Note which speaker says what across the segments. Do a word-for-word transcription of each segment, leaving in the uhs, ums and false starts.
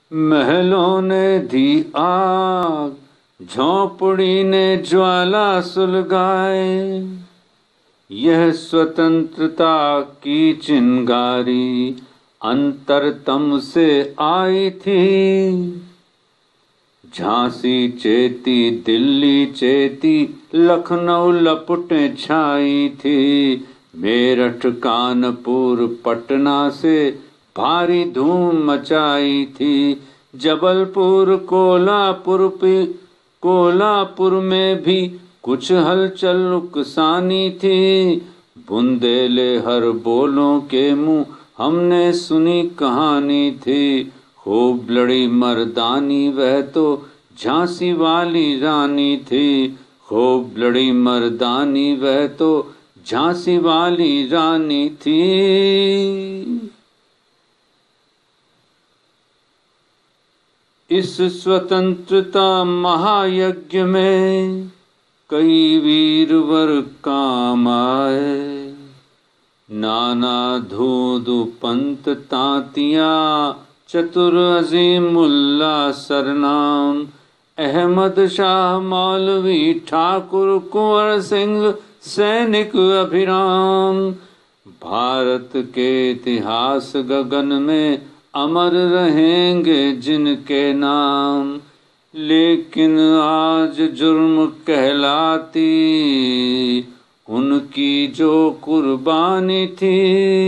Speaker 1: महलों ने दी आग, झोंपड़ी ने ज्वाला सुलगाए। यह स्वतंत्रता की चिंगारी अंतरतम से आई थी। झांसी चेती, दिल्ली चेती, लखनऊ लपटें छाई थी। मेरठ, कानपुर, पटना से भारी धूम मचाई थी। जबलपुर, कोल्हापुर कोल्हापुर में भी कुछ हलचल नुकसानी थी। बुंदेले हर बोलों के मुंह हमने सुनी कहानी थी। खूब लड़ी मर्दानी वह तो झांसी वाली रानी थी। खूब लड़ी मर्दानी वह तो झांसी वाली रानी थी। इस स्वतंत्रता महायज्ञ में कई वीरवर काम आए। नाना धूधु पंत तांतिया, चतुर अजीमुल्ला सरनाम, अहमद शाह मौलवी, ठाकुर कुंवर सिंह, सैनिक अभिराम। भारत के इतिहास गगन में अमर रहेंगे जिनके नाम। लेकिन आज जुर्म कहलाती उनकी जो कुर्बानी थी।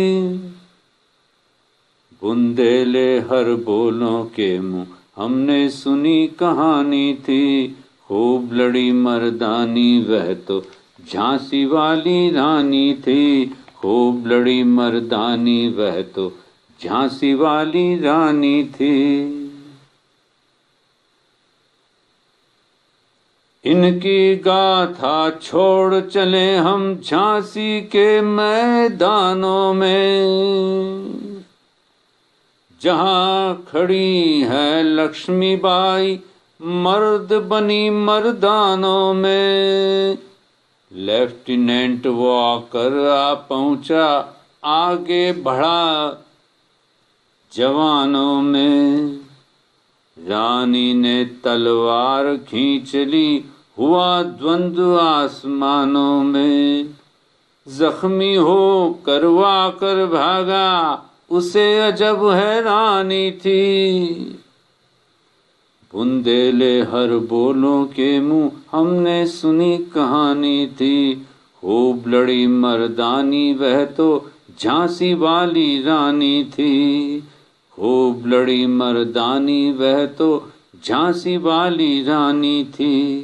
Speaker 1: बुंदेले हर बोलों के मुंह हमने सुनी कहानी थी। खूब लड़ी मर्दानी वह तो झांसी वाली रानी थी। खूब लड़ी मर्दानी वह तो झांसी वाली रानी थी। इनकी गाथा छोड़ चले हम झांसी के मैदानों में। जहां खड़ी है लक्ष्मीबाई मर्द बनी मर्दानों में। लेफ्टिनेंट वॉकर आ पहुंचा, आगे बढ़ा जवानों में। रानी ने तलवार खींच ली, हुआ द्वंद्व आसमानों में। जख्मी हो करवा कर भागा, उसे अजब हैरानी थी। बुंदेले हर बोलों के मुंह हमने सुनी कहानी थी। खूब लड़ी मर्दानी वह तो झांसी वाली रानी थी। खूब लड़ी मर्दानी वह तो झांसी वाली रानी थी।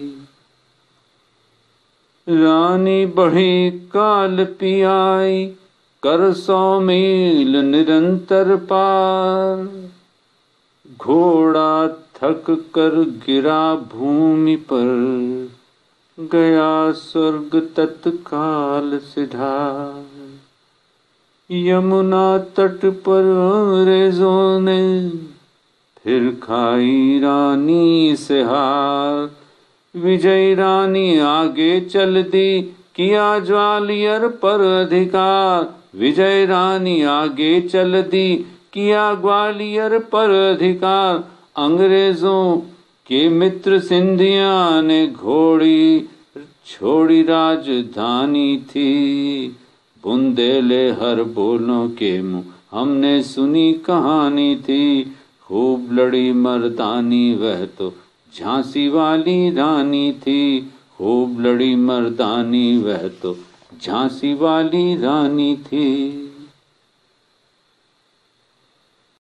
Speaker 1: रानी बढ़ी काल पियाई, कर सौ मील निरंतर पार। घोड़ा थक कर गिरा भूमि पर, गया स्वर्ग तत्काल सिधार। यमुना तट पर अंग्रेजों ने फिर खाई रानी से हार। विजयी रानी आगे चल दी, किया ग्वालियर पर अधिकार। विजय रानी आगे चल दी, किया ग्वालियर पर अधिकार। अंग्रेजों के मित्र सिंधिया ने घोड़ी छोड़ी राजधानी थी। बुंदेले हर बोलों के मुंह हमने सुनी कहानी थी। खूब लड़ी मर्दानी वह तो झांसी वाली रानी थी। खूब लड़ी मर्दानी वह तो झांसी वाली रानी थी।